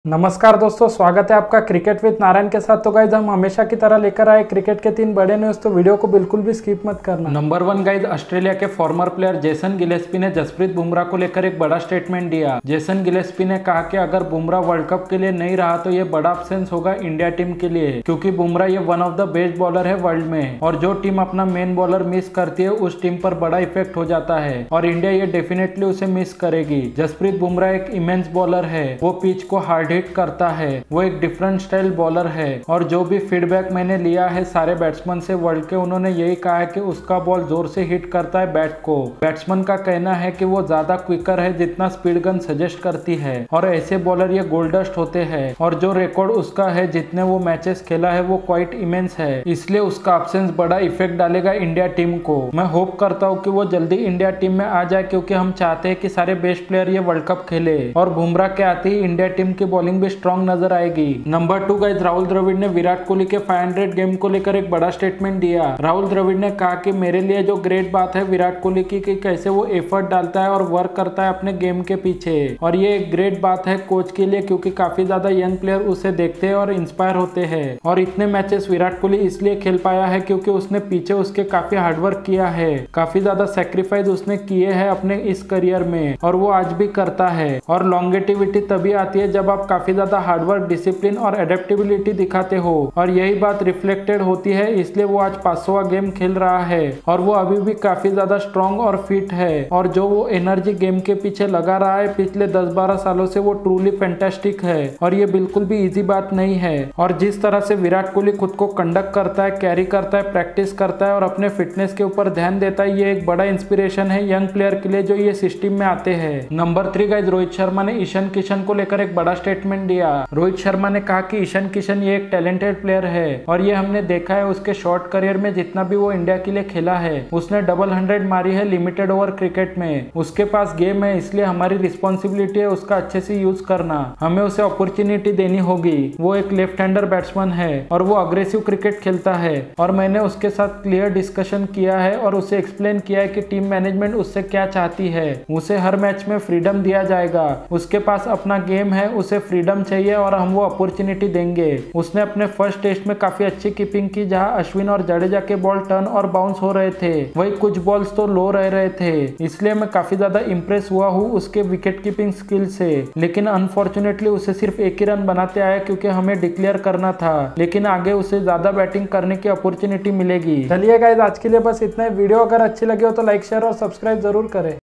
नमस्कार दोस्तों, स्वागत है आपका क्रिकेट विद नारायण के साथ। तो गाइज हम हमेशा की तरह लेकर आए क्रिकेट के 3 बड़े न्यूज, तो वीडियो को बिल्कुल भी स्किप मत करना। नंबर 1 गाइज, ऑस्ट्रेलिया के फॉर्मर प्लेयर जेसन गिलेस्पी ने जसप्रीत बुमराह को लेकर एक बड़ा स्टेटमेंट दिया। जेसन गिलेस्पी ने कहा कि अगर बुमराह वर्ल्ड कप के लिए नहीं रहा तो ये बड़ा अब्सेंस होगा इंडिया टीम के लिए, क्योंकि बुमराह ये one of the best bowler है वर्ल्ड में, और जो टीम अपना मेन बॉलर मिस करती है उस टीम पर बड़ा इफेक्ट हो जाता है, और इंडिया ये डेफिनेटली उसे मिस करेगी। जसप्रीत बुमराह एक इमेंस बॉलर है, वो पिच को हार्ड हिट करता है, वो एक डिफरेंट स्टाइल बॉलर है, और जो भी फीडबैक मैंने लिया है सारे बैट्समैन से वर्ल्ड के, उन्होंने यही कहा है कि उसका बॉल जोर से हिट करता है बैट को। बैट्समैन का कहना है कि वो ज्यादा क्विकर है जितना स्पीड गन सजेस्ट करती है, और ऐसे बॉलर ये गोल्ड डस्ट होते हैं, और जो रिकॉर्ड उसका है जितने वो मैचेस खेला है वो क्वाइट इमेंस है, इसलिए उसका अब्सेंस बड़ा इफेक्ट डालेगा इंडिया टीम को। मैं होप करता हूँ कि वो जल्दी इंडिया टीम में आ जाए, क्योंकि हम चाहते हैं कि सारे बेस्ट प्लेयर ये वर्ल्ड कप खेले, और बुमराह के आते ही इंडिया टीम की बॉलिंग भी स्ट्रॉन्ग नजर आएगी। नंबर 2 गाइस, राहुल द्रविड़ ने विराट कोहली के 500 गेम को लेकर एक बड़ा स्टेटमेंट दिया। राहुल द्रविड़ ने कहा कि मेरे लिए जो ग्रेट बात है विराट कोहली की कि कैसे वो एफर्ट डालता है और वर्क करता है अपने गेम के पीछे, और ये एक ग्रेट बात है कोच के लिए, क्योंकि काफी ज्यादा यंग प्लेयर उसे देखते हैं और इंस्पायर होते हैं। और इतने मैचेस विराट कोहली इसलिए खेल पाया है क्योंकि उसने पीछे उसके काफी हार्डवर्क किया है, काफी ज्यादा सेक्रीफाइस उसने किए हैं अपने इस करियर में, और वो आज भी करता है। और लॉन्गेटिविटी तभी आती है जब आप काफी ज्यादा हार्डवर्क, डिसिप्लिन और एडेप्टेबिलिटी दिखाते हो, और यही बात रिफ्लेक्टेड होती है, इसलिए वो आज 500वां गेम खेल रहा है, और वो अभी भी काफी ज्यादा स्ट्रॉन्ग और फिट है, और जो वो एनर्जी गेम के पीछे लगा रहा है पिछले 10-12 सालों से वो ट्रूली फैंटास्टिक है, और ये बिल्कुल भी इजी बात नहीं है। और जिस तरह से विराट कोहली खुद को कंडक्ट करता है, कैरी करता है, प्रैक्टिस करता है और अपने फिटनेस के ऊपर ध्यान देता है, ये एक बड़ा इंस्पिरेशन है यंग प्लेयर के लिए जो ये सिस्टम में आते हैं। नंबर 3 गाइस, रोहित शर्मा ने ईशान किशन को लेकर एक बड़ा स्टेटमेंट दिया। रोहित शर्मा ने कहा कि ईशान किशन ये एक टैलेंटेड प्लेयर है, और ये हमने देखा है उसके शॉर्ट करियर में जितना भी वो इंडिया के लिए खेला है, उसने डबल 100 मारी है लिमिटेड ओवर क्रिकेट में। उसके पास गेम है, इसलिए हमारी रिस्पॉन्सिबिलिटी है उसका अच्छे से यूज करना, हमें उसे अपॉर्चुनिटी देनी होगी। वो एक लेफ्ट हैंडर बैट्समैन है और वो अग्रेसिव क्रिकेट खेलता है, और मैंने उसके साथ क्लियर डिस्कशन किया है और उसे एक्सप्लेन किया है कि टीम मैनेजमेंट उससे क्या चाहती है। उसे हर मैच में फ्रीडम दिया जाएगा, उसके पास अपना गेम है, उसे फ्रीडम चाहिए और हम वो अपॉर्चुनिटी देंगे। उसने अपने फर्स्ट टेस्ट में काफी अच्छी कीपिंग की, जहां अश्विन और जडेजा के बॉल टर्न और बाउंस हो रहे थे, वही कुछ बॉल्स तो लो रह रहे थे, इसलिए मैं काफी ज्यादा इंप्रेस हुआ हूँ उसके विकेट कीपिंग स्किल से। लेकिन अनफॉर्चुनेटली उसे सिर्फ एक ही रन बनाते आया क्योंकि हमें डिक्लेयर करना था, लेकिन आगे उसे ज्यादा बैटिंग करने की अपॉर्चुनिटी मिलेगी। चलिए गाइस, आज के लिए बस इतना ही। वीडियो अगर अच्छी लगी हो तो लाइक, शेयर और सब्सक्राइब जरूर करें।